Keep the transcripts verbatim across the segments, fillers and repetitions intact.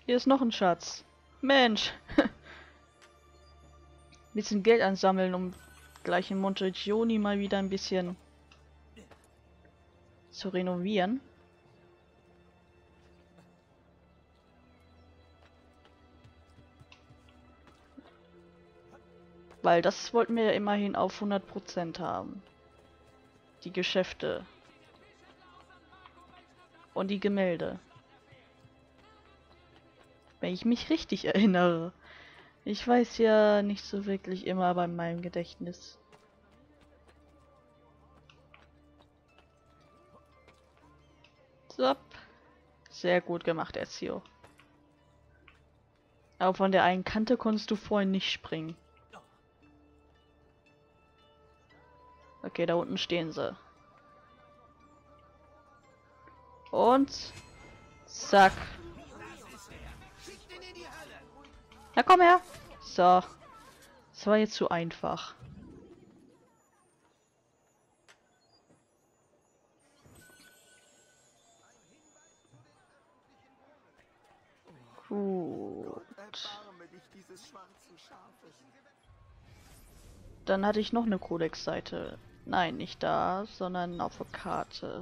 Hier ist noch ein Schatz. Mensch. Bisschen Geld ansammeln, um gleich in Montegioni mal wieder ein bisschen zu renovieren. Weil das wollten wir ja immerhin auf hundert Prozent haben. Die Geschäfte. Und die Gemälde. Wenn ich mich richtig erinnere. Ich weiß ja nicht so wirklich immer bei meinem Gedächtnis. So. Sehr gut gemacht, Ezio. Aber von der einen Kante konntest du vorhin nicht springen. Okay, da unten stehen sie. Und zack. Na komm her. So. Das war jetzt zu einfach. Gut. Dann hatte ich noch eine Codex-Seite. Nein, nicht da, sondern auf der Karte.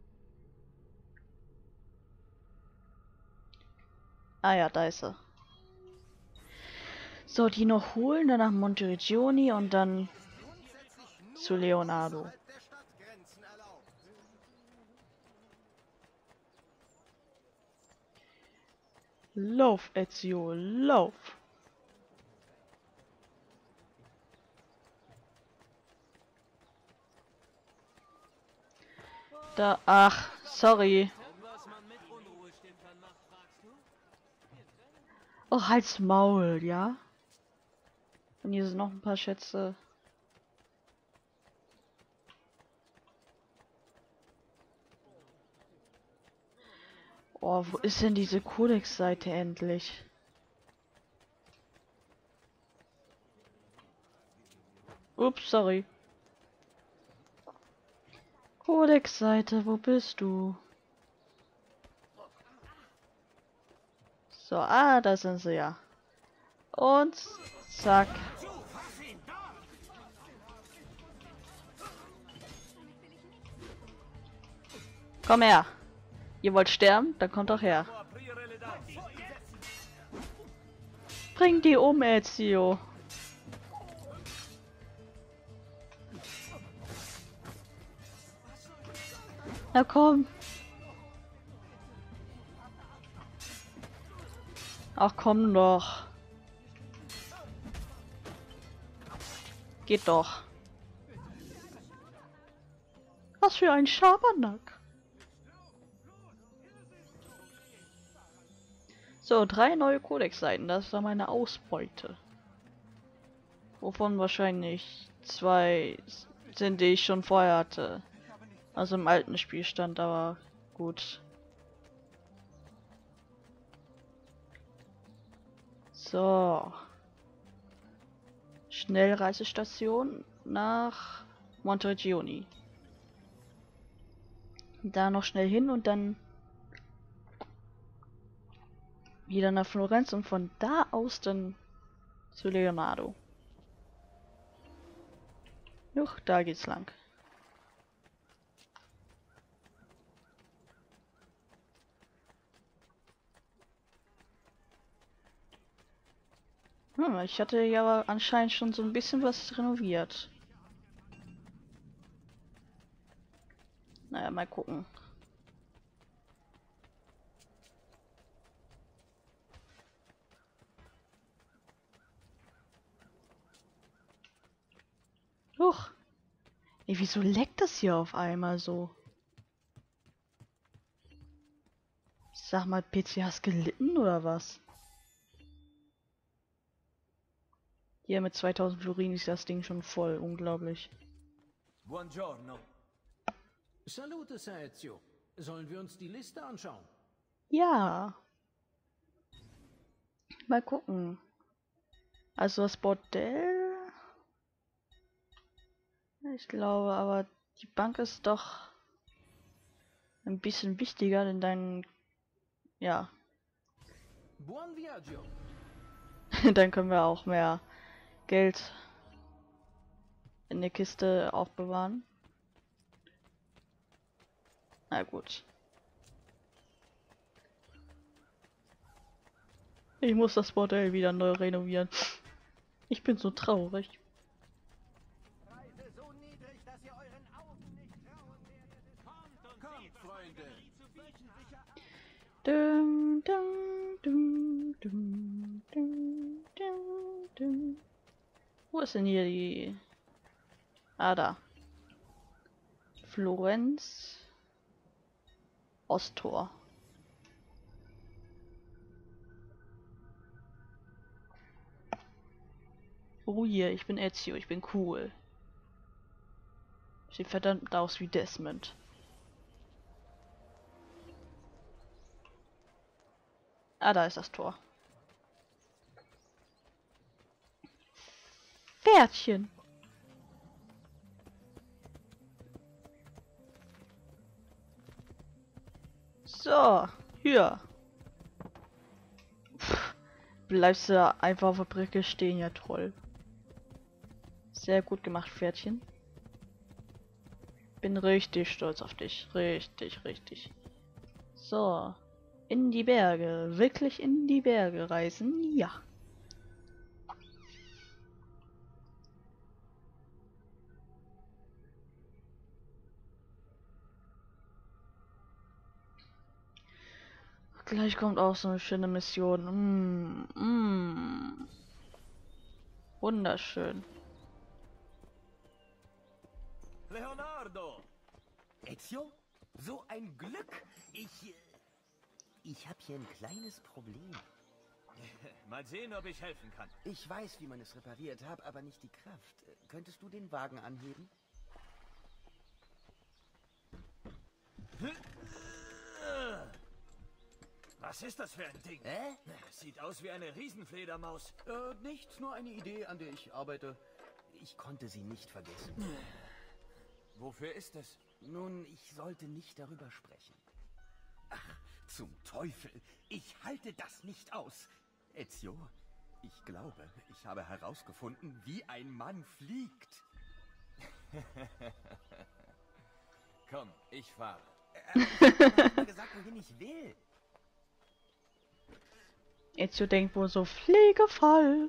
Ah ja, da ist sie. So, die noch holen, dann nach Monteriggioni und dann zu Leonardo. Lauf, Ezio, lauf! Da, ach, sorry. Oh, halt's Maul, ja? Und hier sind noch ein paar Schätze. Oh, wo ist denn diese Codex-Seite endlich? Ups, sorry. Codex-Seite, wo bist du? So, ah, da sind sie ja. Und zack. Komm her. Ihr wollt sterben? Dann kommt doch her. Bring die um, Ezio. Na komm. Ach komm doch. Geht doch. Was für ein Schabernack. So, drei neue Codex-Seiten. Das war meine Ausbeute. Wovon wahrscheinlich zwei sind, die ich schon vorher hatte. Also im alten Spielstand, aber gut. So. Schnellreisestation nach Monteriggioni. Da noch schnell hin und dann wieder nach Florenz und von da aus dann zu Leonardo. Juch, da geht's lang. Hm, ich hatte ja aber anscheinend schon so ein bisschen was renoviert. Naja, mal gucken. Huch. Ey, wieso leckt das hier auf einmal so? Sag mal, P C, hast gelitten oder was? Hier mit zweitausend Florin ist das Ding schon voll. Unglaublich. Buongiorno. Salute, Sir Ezio. Sollen wir uns die Liste anschauen? Ja. Mal gucken. Also das Bordell... Ich glaube, aber die Bank ist doch ein bisschen wichtiger, denn dein... Ja. Buon viaggio. Dann können wir auch mehr Geld in der Kiste aufbewahren. Na gut. Ich muss das Bordell wieder neu renovieren. Ich bin so traurig. Preise so niedrig, dass ihr euren Augen nicht trauen werdet. Kommt und Kommt, seht, was Freunde. Dum, dum, dum, dum, dum, dum, dum. Wo ist denn hier die... Ah, da. Florenz. Osttor. Oh hier, ich bin Ezio, ich bin cool. Sieht verdammt aus wie Desmond. Ah, da ist das Tor. Pferdchen. So, hier. Pff, bleibst du einfach auf der Brücke stehen, ja toll. Sehr gut gemacht, Pferdchen. Bin richtig stolz auf dich. Richtig, richtig. So. In die Berge. Wirklich in die Berge reisen? Ja. Gleich kommt auch so eine schöne Mission. Mm, mm. Wunderschön. Leonardo! Ezio? So ein Glück! Ich... äh, Ich habe hier ein kleines Problem. Mal sehen, ob ich helfen kann. Ich weiß, wie man es repariert, habe aber nicht die Kraft. Äh, Könntest du den Wagen anheben? Was ist das für ein Ding? Hä? Sieht aus wie eine Riesenfledermaus. Äh, nichts, nur eine Idee, an der ich arbeite. Ich konnte sie nicht vergessen. Wofür ist es? Nun, ich sollte nicht darüber sprechen. Ach, zum Teufel! Ich halte das nicht aus! Ezio, ich glaube, ich habe herausgefunden, wie ein Mann fliegt. Komm, ich fahre. Äh, ich habe dir gesagt, wohin ich will. Ezio denkt wohl so, Pflegefall.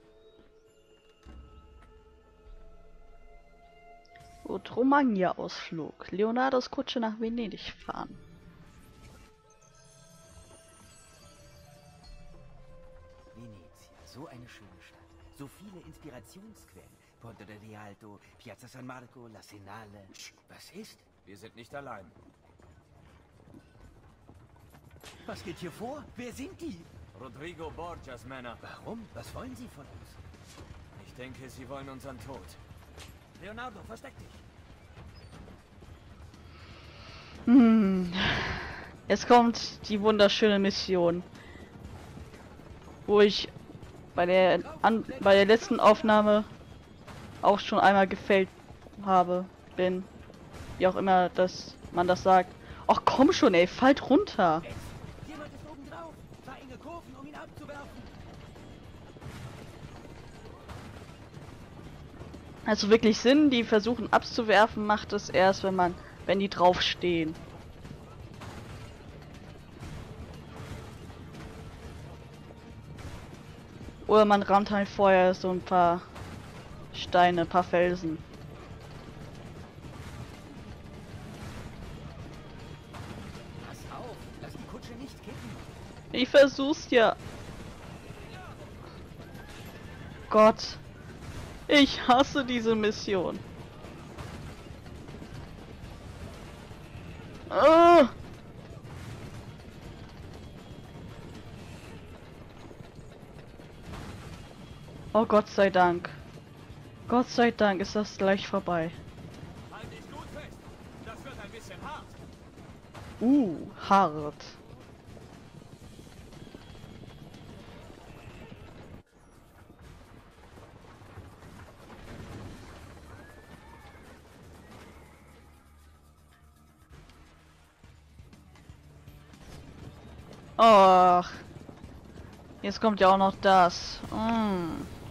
Gut, Romagna-Ausflug. Leonardos Kutsche nach Venedig fahren. Venezia, so eine schöne Stadt. So viele Inspirationsquellen. Ponte del Rialto, Piazza San Marco, La Senale. Was ist? Wir sind nicht allein. Was geht hier vor? Wer sind die? Rodrigo Borgias Männer. Warum? Was wollen sie von uns? Ich denke, sie wollen unseren Tod. Leonardo, versteck dich. Hm. Jetzt kommt die wunderschöne Mission, wo ich bei der an, bei der letzten Aufnahme auch schon einmal gefällt habe, bin, wie auch immer, dass man das sagt. Ach komm schon, ey, fallt runter. Jemand ist oben drauf. Fahr enge Kurven, um ihn abzuwerfen. Also wirklich Sinn, die versuchen abzuwerfen, macht es erst, wenn man, wenn die draufstehen. Oder man rammt halt vorher so ein paar Steine, ein paar Felsen. Pass auf, lass die Kutsche nicht kippen. Ich versuch's ja. Gott. Ich hasse diese Mission. Ah! Oh Gott sei Dank. Gott sei Dank ist das gleich vorbei. Halt dich gut fest. Das wird ein bisschen hart. Uh, hart. Och. Jetzt kommt ja auch noch das. Mm.